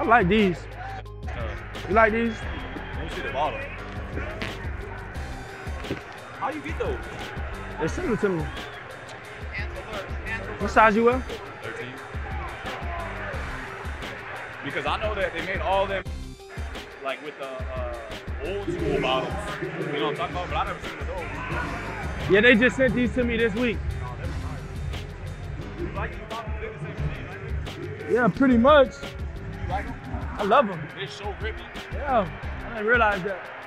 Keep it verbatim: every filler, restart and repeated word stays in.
I like these. You like these? Let me see the bottom. How you get those? They sent them to me. What size you wear? thirteen. Because I know that they made all them like with the uh, old school bottles. You know what I'm talking about? But I never seen those. Yeah, they just sent these to me this week. Oh, that's nice. You like these bottles? They're the same thing, right? Yeah, pretty much. You like them? I love them. They're so grippy. Yeah, I didn't realize that.